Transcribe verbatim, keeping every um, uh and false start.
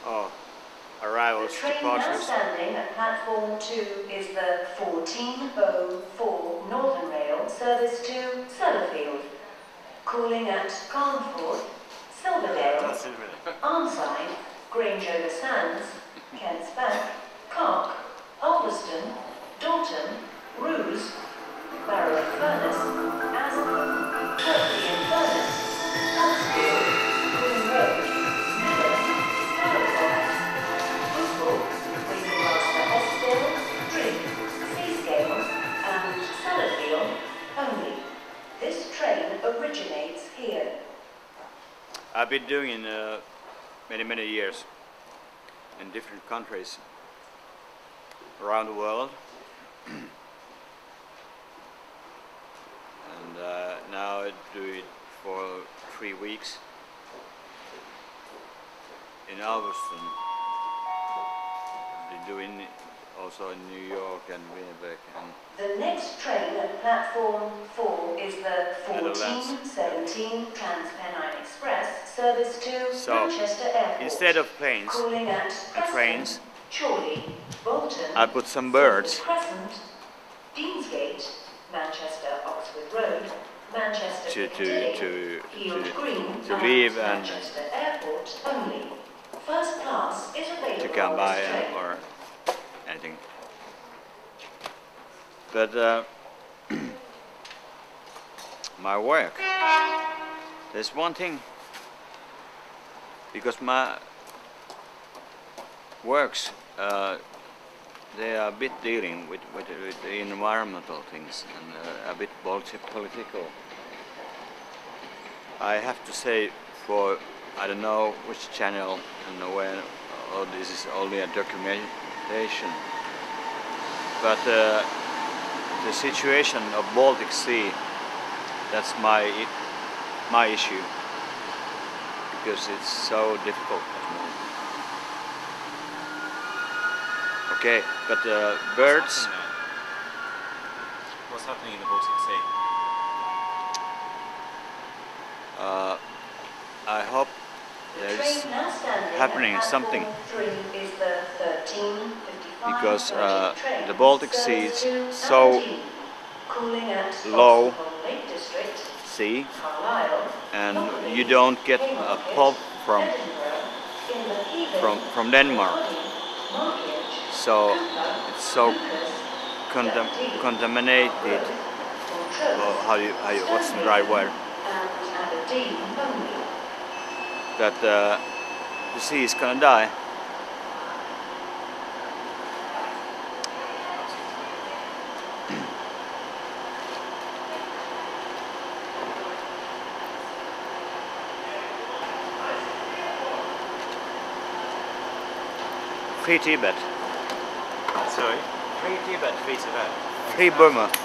Oh, arrivals, The train departures. now standing at platform two is the fourteen oh four Northern Rail service to Sellafield. Calling at Carnforth, Silverdale, Arnside, Grange over Sands, Kent's Bank, Cark, Alveston, Dalton, Roos, Barrow in Furness, Ascot, Kirkby in Furness, Huddersfield, Green Road, Millen, Scarlett, Football, leaving Master Eskdale, Drigg, Seascale, and Sellafield only. This train originates here. I've been doing in uh, many, many years in different countries around the world. And uh, now I do it for three weeks in Alveston. I've been doing it also in New York and Winnipeg. And the next train at platform four is the fourteen seventeen Transpennine Express service to so, Manchester Airport. Instead of planes Calling at and trains, Chorley, Bolton, I put some birds. Crescent, Deansgate, Manchester Oxford Road, Manchester to to Piccadilly, to Field to, Green, to leave and Manchester Airport only. First class is available to come by and, or anything. But uh, my work, there's one thing, because my works, uh, they are a bit dealing with, with, with the environmental things and uh, a bit politi political. I have to say, for I don't know which channel and when, oh, this is only a documentation, but uh, the situation of Baltic Sea, that's my my issue, because it's so difficult at the moment. Okay, but uh, birds. What's happening in the Baltic Sea? Uh, I hope there's happening something, because uh, the Baltic Sea is so low sea, and you don't get a pulp from from from Denmark, so it's so contam contaminated. Well, how you, how you, what's the right word? That uh, the sea is gonna die. Free Tibet. Sorry? Free Tibet. Free Tibet. Free Burma.